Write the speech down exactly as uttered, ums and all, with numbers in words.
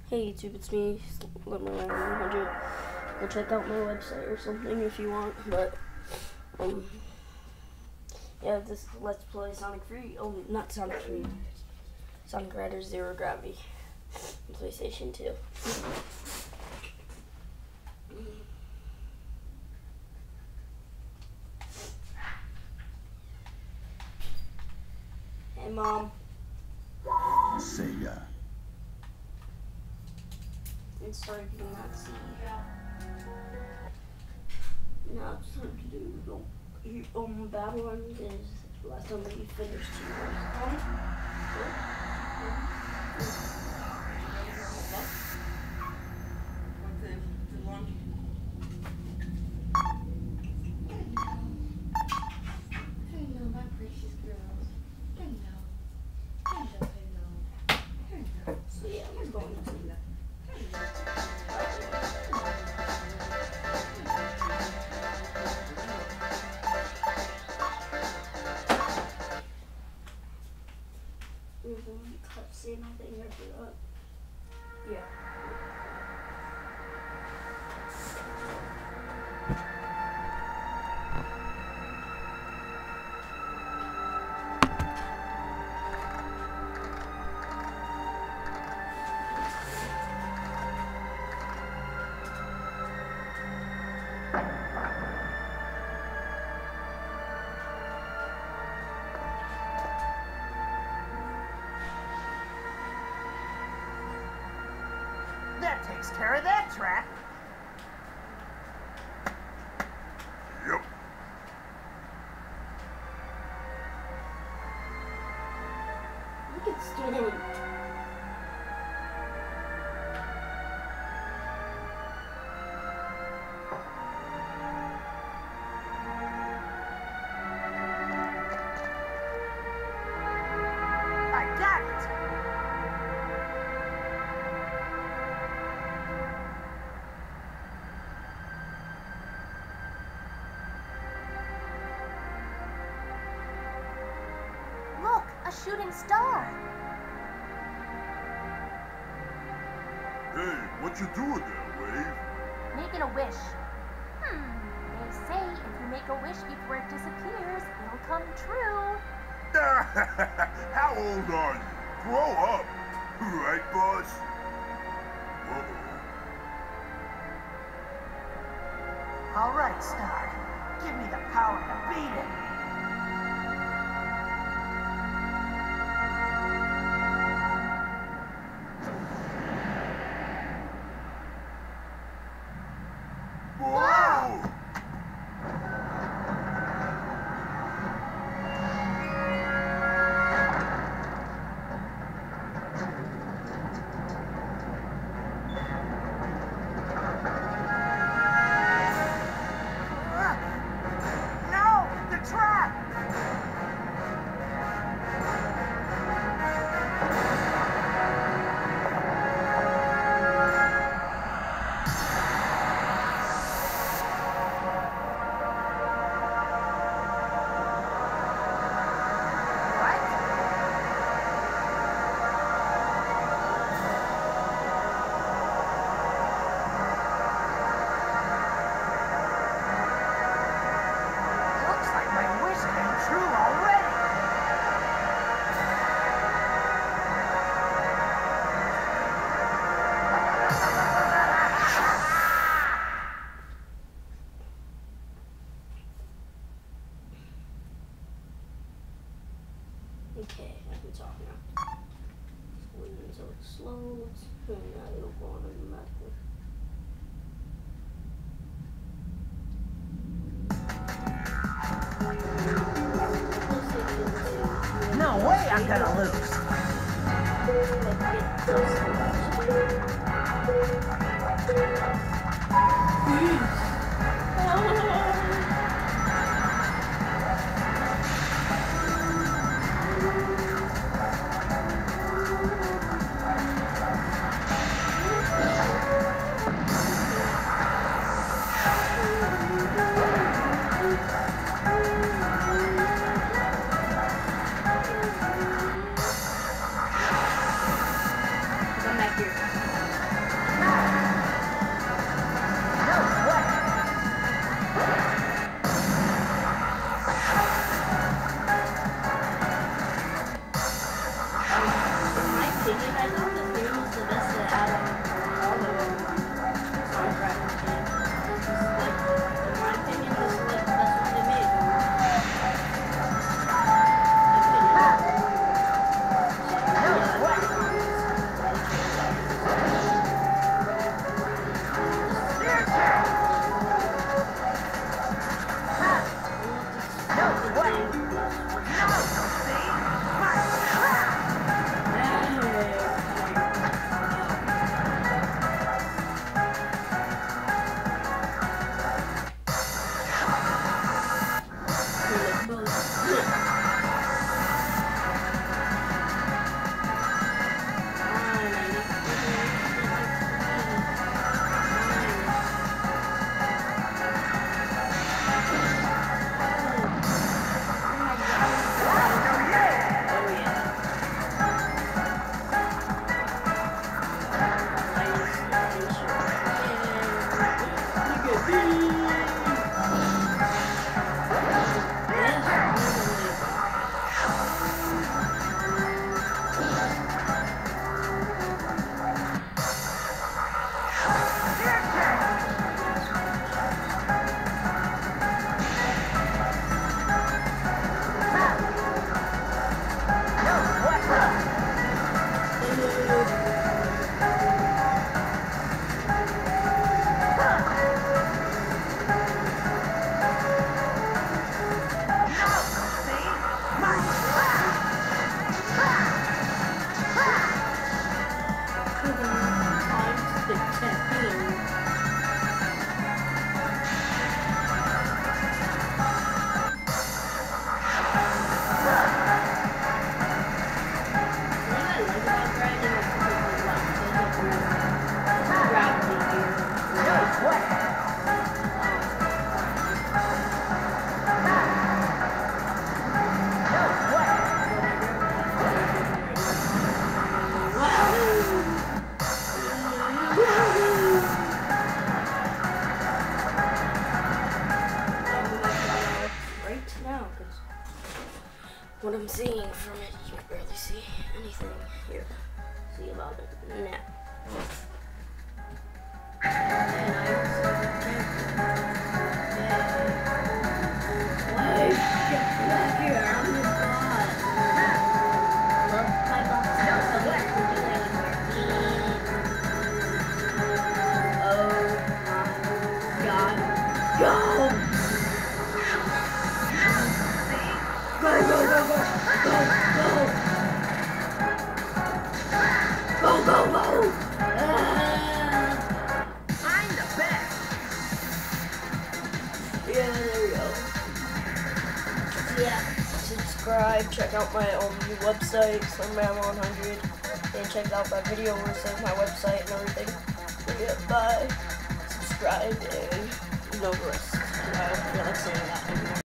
Hey YouTube, it's me, Slimmerland one hundred. Go check out my website or something if you want, but, um, yeah, this Let's Play Sonic Free, oh, not Sonic Free, Sonic Riders Zero Gravity, on PlayStation two. Hey, Mom. Sega. And sorry if you did not see. Now it's time to do the um, Babylon, because last time we finished two rounds. Hello, my precious girls. Hello. Hello, hello. Hello. So yeah, we're going to do that. We're going to cut scene, I think I forgot. Yeah. That takes care of that trap. Yep. Look at skinny. I got it. Look, a shooting star. Hey, what you doing there, Wave? Making a wish. Hmm, they say if you make a wish before it disappears, it'll come true. How old are you? Grow up. Right, boss? Uh-oh. All right, Star. Give me the power to beat it. Whoa! No, the trap. Looks like my wish came true already. Okay, I can talk now. Just wait until it slows, and now it'll go on automatically. No way I'm gonna lose. Come back here. opinion, I thought this game was the best out of all the Sonic Raccoon games. This is like, in my opinion, this is like the best one they made. What I'm seeing from it, you can barely see anything here. See about it now. And I Why? Get back here, I'm the god. Love my box. Oh my god. Go! Go, go, go, go, go, go, go, go, go. Ah. I'm the best. Yeah, there we go. Yeah, subscribe, check out my own new website, Slimman one hundred, and check out that video where it says my website and everything. Yeah, bye, subscribe, and no rest. I don't feel like saying that anymore.